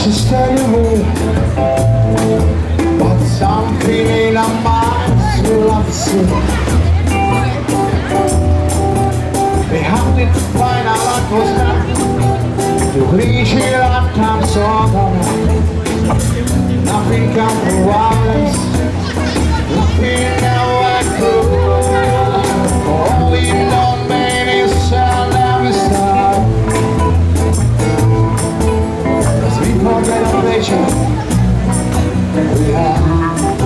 to stay away, but something in our minds will have to see. We have to find out what was meant to reach a lifetime song. Nothing can provide us, nothing ever could. All we don't mean is shall never stop. As we forget our nature, we have.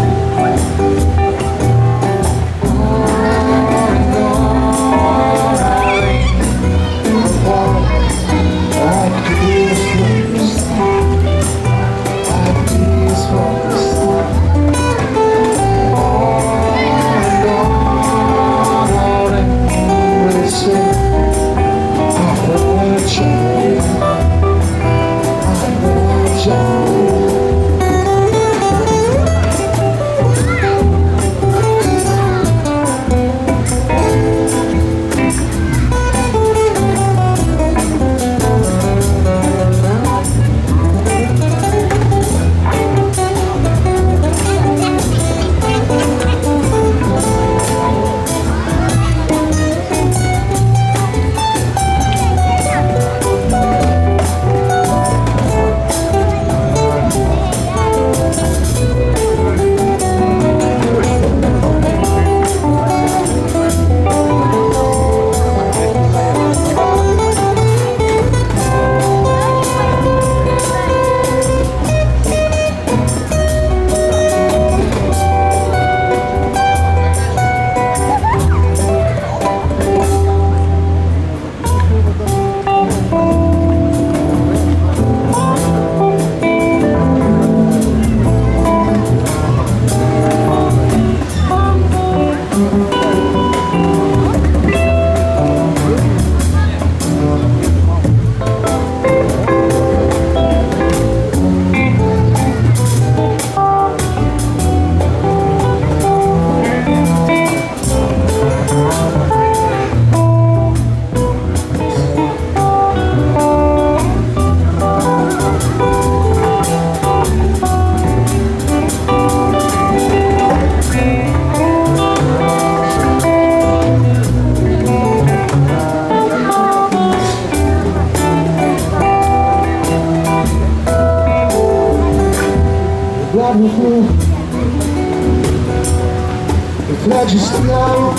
Legislative,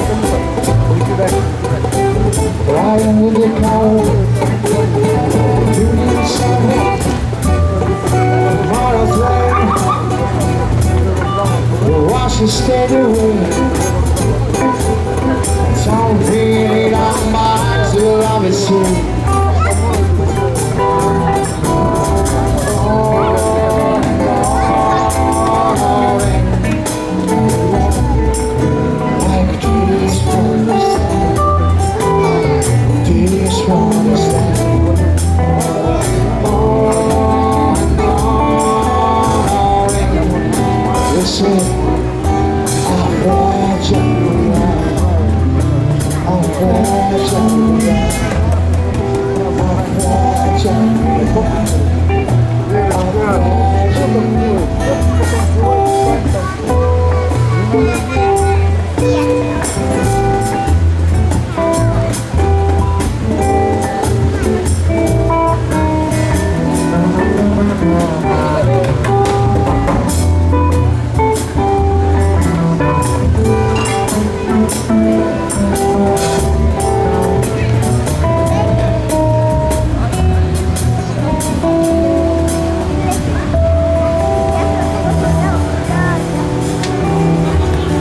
lying with the power, union summit, tomorrow's rain, the Russian state away, something in our minds will love it soon.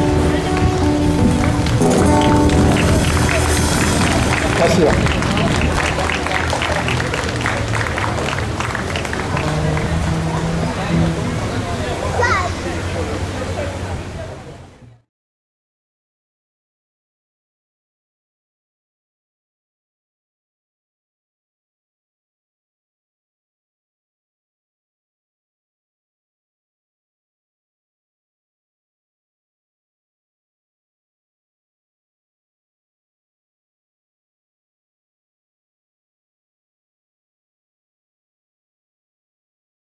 Спасибо.